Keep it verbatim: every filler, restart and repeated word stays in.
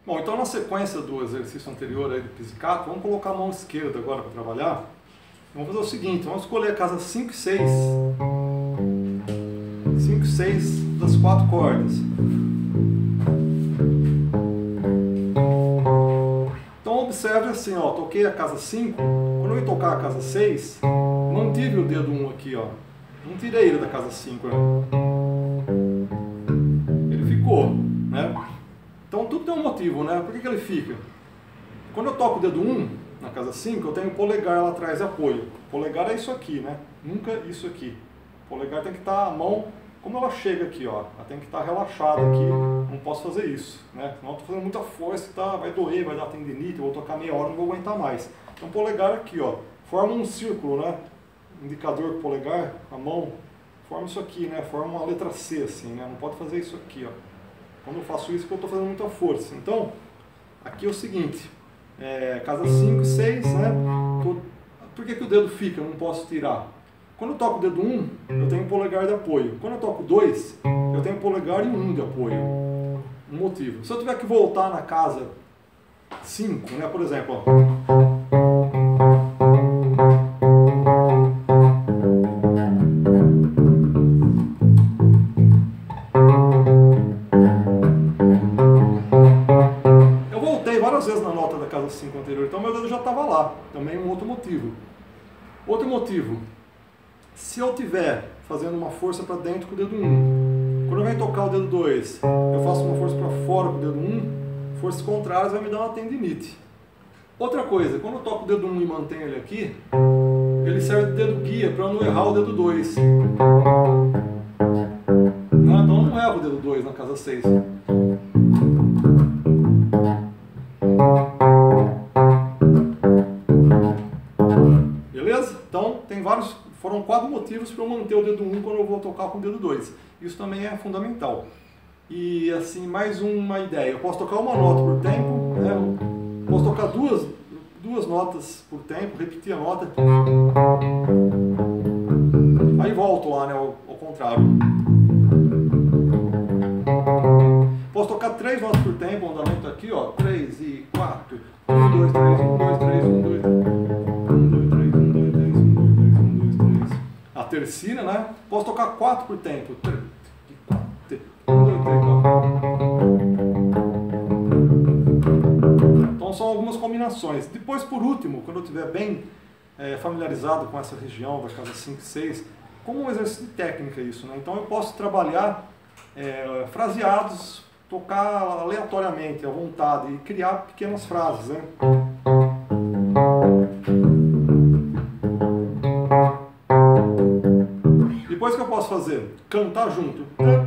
Bom, então na sequência do exercício anterior aí do pizzicato, vamos colocar a mão esquerda agora para trabalhar. Vamos fazer o seguinte, vamos escolher a casa cinco e seis. cinco e seis das quatro cordas. Então observe assim, ó, toquei a casa cinco, quando eu ia tocar a casa seis, mantive o dedo um aqui, ó. Não tirei ele da casa cinco, né? Ele ficou, né? Então tudo tem um motivo, né? Por que que ele fica? Quando eu toco o dedo um na casa cinco, eu tenho o polegar lá atrás de apoio. O polegar é isso aqui, né? Nunca isso aqui. O polegar tem que estar a mão, como ela chega aqui, ó, ela tem que estar relaxada aqui. Não posso fazer isso, né? Senão eu tô fazendo muita força, tá? Vai doer, vai dar tendinite, eu vou tocar meia hora, não vou aguentar mais. Então o polegar aqui, ó, forma um círculo, né? Indicador com o polegar, a mão, forma isso aqui, né? Forma uma letra C, assim, né? Não pode fazer isso aqui, ó. Quando eu faço isso, eu estou fazendo muita força. Então, aqui é o seguinte, é, casa cinco e seis, né? Tô, por que que o dedo fica? Eu não posso tirar. Quando eu toco o dedo um, eu tenho um polegar de apoio. Quando eu toco dois, eu tenho um polegar e um de apoio. Um motivo. Se eu tiver que voltar na casa cinco, né? Por exemplo, ó. cinco anterior, então meu dedo já estava lá, também um outro motivo. Outro motivo, se eu estiver fazendo uma força para dentro com o dedo um, quando eu venho tocar o dedo dois, eu faço uma força para fora com o dedo um, forças contrárias vai me dar uma tendinite. Outra coisa, quando eu toco o dedo um e mantenho ele aqui, ele serve de dedo guia para eu não errar o dedo dois. Não, então eu não erro o dedo dois na casa seis. Então, tem vários, foram quatro motivos para eu manter o dedo um quando eu vou tocar com o dedo dois. Isso também é fundamental. E assim, mais uma ideia, eu posso tocar uma nota por tempo, né? Eu posso tocar duas, duas notas por tempo, repetir a nota. Aí volto lá, né, ao, ao contrário. Posso tocar três notas por tempo, o andamento aqui, ó, três e quatro. um, dois, três, um, dois, três, um, dois, três. A tercina, né? Posso tocar quatro por tempo. um, dois, três, quatro. Então são algumas combinações. Depois, por último, quando eu estiver bem é, familiarizado com essa região da casa cinco e seis, como um exercício de técnica isso, né? Então eu posso trabalhar é, fraseados, tocar aleatoriamente, à vontade, e criar pequenas frases, né? Depois que eu posso fazer? Cantar junto.